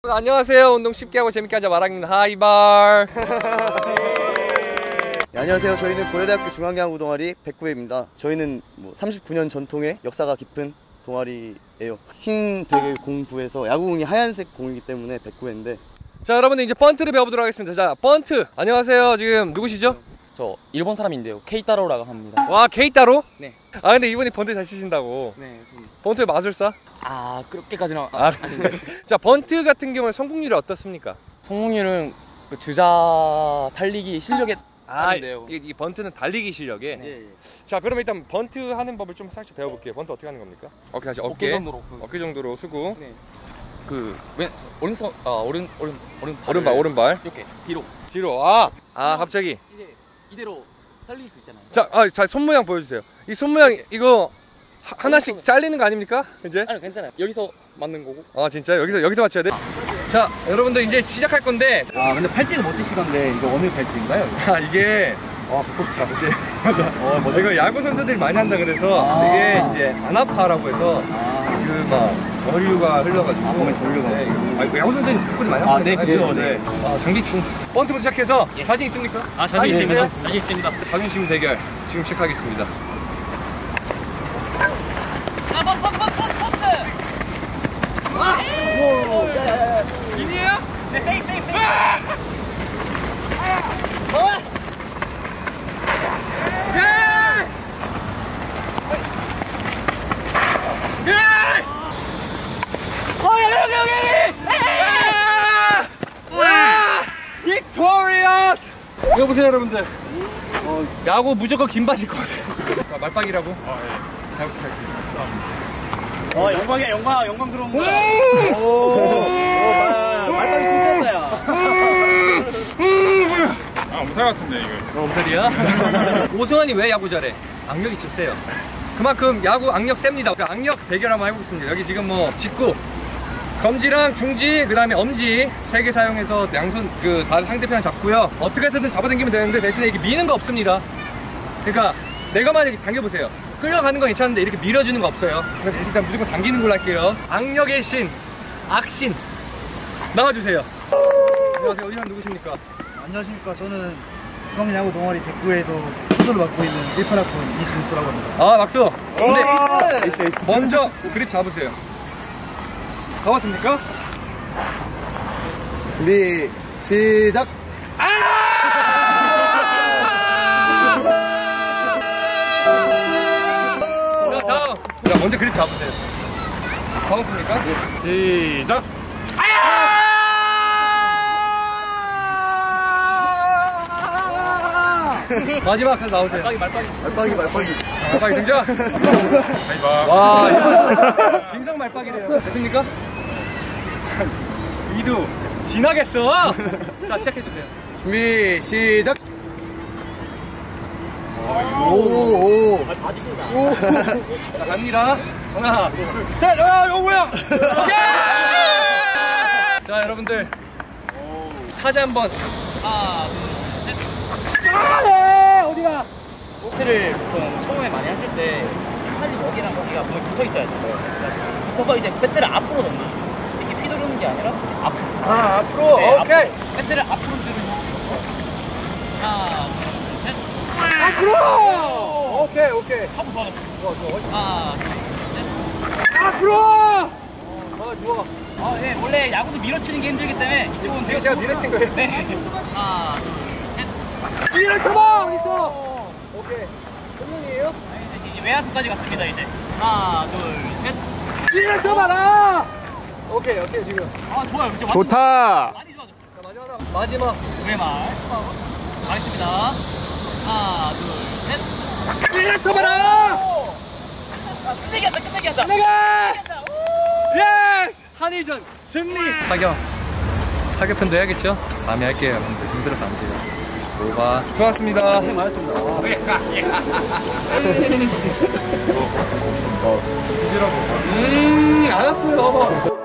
안녕하세요. 운동 쉽게 하고 재밌게 하자 마랑입니다. 하이발. 네, 안녕하세요. 저희는 고려대학교 중앙야구 동아리 백구회입니다. 저희는 39년 전통의 역사가 깊은 동아리예요. 흰 벽의 공부에서 야구공이 하얀색 공이기 때문에 백구회인데, 자, 여러분들 이제 번트를 배워보도록 하겠습니다. 자, 번트. 안녕하세요. 지금 누구시죠? 저 일본 사람인데요. 케이타로라고 합니다. 와, 케이타로? 네. 아, 근데 이분이 번트 잘 치신다고. 네, 좀... 번트 마술사? 아, 그렇게까지는 자, 번트 같은 경우는 성공률이 어떻습니까? 성공률은 그 주자 달리기 실력에 따른데요. 이 번트는 달리기 실력에. 네. 자, 그럼 일단 번트 하는 법을 좀 살짝 배워볼게요. 번트 어떻게 하는 겁니까? 어깨 다시 어깨 정도로. 어깨 정도로 수고. 네. 오른발 이렇게 뒤로. 갑자기 이제 이대로 달릴 수 있잖아요. 자, 손 모양 보여주세요. 이 손 모양 이거 하나씩 잘리는 거 아닙니까? 이제? 아니, 괜찮아요. 여기서 맞는 거고. 아, 진짜 여기서 맞춰야 돼? 자, 여러분들 이제 시작할 건데. 아, 근데 팔찌는 못 쓰시던데 이거 어느 팔찌인가요? 이게 듣고 싶다. 이게 맞아. 이거 야구 선수들이 많이 한다 그래서 이게 이제 안 아파라고 해서 저류가 흘러가지고 몸에 저류가. 네, 야구 선수들이 복근이 많이 아파요. 네, 그렇죠. 네. 장기충. 번트부터 시작해서 자신 있습니까? 자신 있습니다. 자신 있습니다. 자존심 대결 지금 시작하겠습니다. 인이에요? 네, 세이프. 빅토리어스! 이거 보세요, 여러분들. 야구 무조건 긴 바지일 것 같아요. 말빡이라고? 잘 부탁드립니다. 영광이야, 영광스러운 거야. 말빨이 치셨다, 야. 엄살 같은데, 이거. 엄살이야? 오승환이 왜 야구 잘해? 악력이 세요. 그만큼 야구 악력 셉니다. 그 악력 대결 한번 해보겠습니다. 여기 지금 직구, 검지랑 중지, 그 다음에 엄지 3개 사용해서 양손 상대편 잡고요. 어떻게 해서든 잡아당기면 되는데 대신에 이게 미는 거 없습니다. 그러니까 내가 만약에 당겨보세요. 끌려가는 건 괜찮은데 이렇게 밀어주는 거 없어요. 그래서 일단 무조건 당기는 걸로 할게요. 악력의 신, 악신 나와주세요. 안녕하세요. 어디서 누구십니까? 안녕하십니까. 저는 중앙야구 동아리 백구에서 수술을 맡고 있는 1편학번 이준수라고 합니다. 박수! 근데 에이스. 먼저 그립 잡으세요. 다 왔습니까? 준비 시작! 자, 다음. 자, 먼저 그립 잡으세요. 다 왔습니까? 시작! 마지막 한 나오세요. 말빨이 등장! 하이바. 와, 이거 진성 말빡이래요. 됐습니까? 이두 지나겠어! 자, 시작해주세요. 준비 시작! 자, 갑니다. 하나, 둘, 셋! 이거 뭐야! 자, 여러분들. 타자 한번. 어디가? 배트를 보통 처음에 많이 하실 때 팔이 여기랑 여기가 몸에 붙어 있어야 돼요. 붙어서 이제 배트를 앞으로 넣는. 이렇게 휘두르는 게 아니라 앞으로. 앞으로? 네, 오케이. 앞으로. 배트를 앞으로 들으면 하나, 둘, 셋. 앞으로! 오케이. 하고 좋아. 하나, 둘, 셋. 앞으로! 좋아. 네, 원래 야구도 밀어치는 게 힘들기 때문에 이쪽은 제가 밀어친 거예요? 네. 하나, 둘, 셋. 밀어쳐봐! 어딨어? 오케이. 공룡이에요? 이제 외야수까지 갔습니다, 이제. 하나, 둘, 셋. 밀어쳐봐라! 오케이, 지금. 좋아요. 이제 좋다! 많이 좋아졌어요. 자, 마지막. 두개만 가겠습니다. 하나, 둘, 셋. 밀어쳐봐라! 끝내기 한다. 내가! 예스! 한일전 승리! 타격편도 해야겠죠? 다음에 할게요, 여러분들. 힘들어서 안 돼요. 오바. 수고하셨습니다. 많았습니다. 안 아프요.